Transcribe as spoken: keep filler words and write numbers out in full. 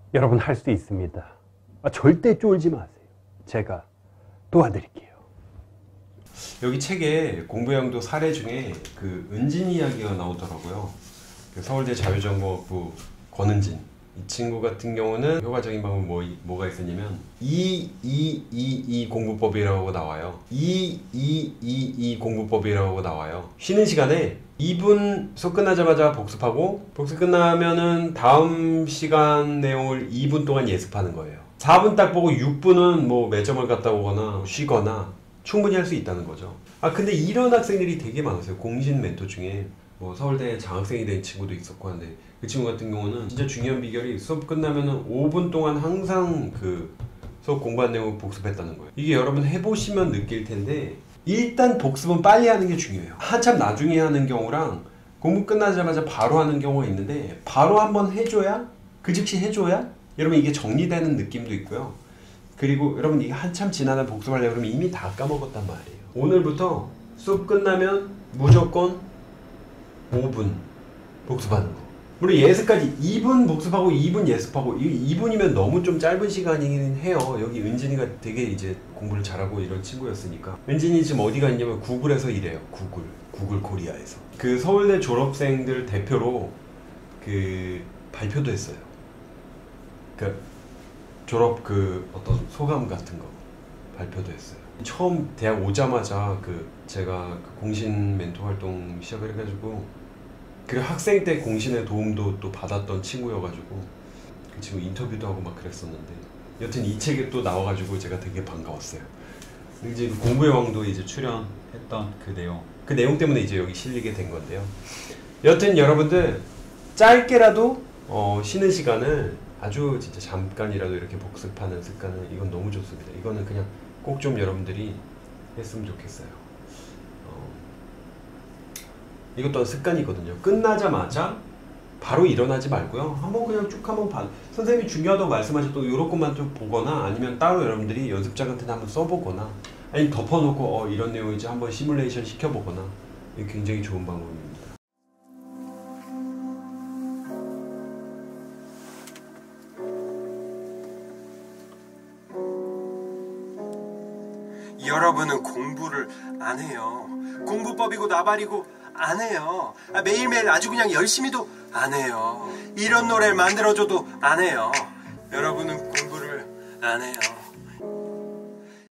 여러분 할 수 있습니다. 아, 절대 쫄지 마세요. 제가 도와드릴게요. 여기 책에 공부영도 사례 중에 그 은진 이야기가 나오더라고요. 그 서울대 자유전공학부 권은진 이 친구 같은 경우는 효과적인 방법 뭐, 뭐가 있었냐면 이 이 이 이 공부법이라고 나와요. 이 이 이 이 공부법이라고 나와요. 쉬는 시간에 이 분 수업 끝나자마자 복습하고 복습 끝나면은 다음 시간 내용을 이 분 동안 예습하는 거예요. 사 분 딱 보고 육 분은 뭐 매점을 갔다 오거나 쉬거나 충분히 할 수 있다는 거죠. 아 근데 이런 학생들이 되게 많았어요. 공신 멘토 중에 뭐 서울대 장학생이 된 친구도 있었고 한데 그 친구 같은 경우는 진짜 중요한 비결이 수업 끝나면은 오 분 동안 항상 그 수업 공부한 내용을 복습했다는 거예요. 이게 여러분 해보시면 느낄 텐데 일단 복습은 빨리 하는 게 중요해요. 한참 나중에 하는 경우랑 공부 끝나자마자 바로 하는 경우가 있는데 바로 한번 해줘야 그 즉시 해줘야 여러분 이게 정리되는 느낌도 있고요. 그리고 여러분 이게 한참 지나다 복습하려고 그러면 이미 다 까먹었단 말이에요. 오늘부터 수업 끝나면 무조건 오 분 복습하는 거. 물론 예습까지 이 분 복습하고 이 분 예습하고 이 분이면 너무 좀 짧은 시간이긴 해요. 여기 은진이가 되게 이제 공부를 잘하고 이런 친구였으니까. 은진이 지금 어디가 있냐면 구글에서 일해요. 구글. 구글 코리아에서. 그 서울대 졸업생들 대표로 그 발표도 했어요. 그 졸업 그 어떤 소감 같은 거 발표도 했어요. 처음 대학 오자마자 그 제가 그 공신 멘토 활동 시작을 해가지고 그 학생 때 공신의 도움도 또 받았던 친구여가지고 그 친구 인터뷰도 하고 막 그랬었는데 여튼 이 책에 또 나와가지고 제가 되게 반가웠어요. 이제 공부의 왕도 이제 출연했던 그 내용 그 내용 때문에 이제 여기 실리게 된 건데요. 여튼 여러분들 짧게라도 어, 쉬는 시간을 아주 진짜 잠깐이라도 이렇게 복습하는 습관은 이건 너무 좋습니다. 이거는 그냥 꼭 좀 여러분들이 했으면 좋겠어요. 어, 이것도 습관이거든요. 끝나자마자 바로 일어나지 말고요. 한번 그냥 쭉 한번 봐. 선생님이 중요하다고 말씀하셨던 이런 것만 좀 보거나 아니면 따로 여러분들이 연습장 같은 데 한번 써보거나 아니면 덮어놓고 어, 이런 내용이지 한번 시뮬레이션 시켜보거나 이게 굉장히 좋은 방법입니다. 여러분은 공부를 안 해요. 공부법이고 나발이고 안 해요. 아, 매일매일 아주 그냥 열심히도 안 해요. 이런 노래를 만들어줘도 안 해요. 여러분은 공부를 안 해요.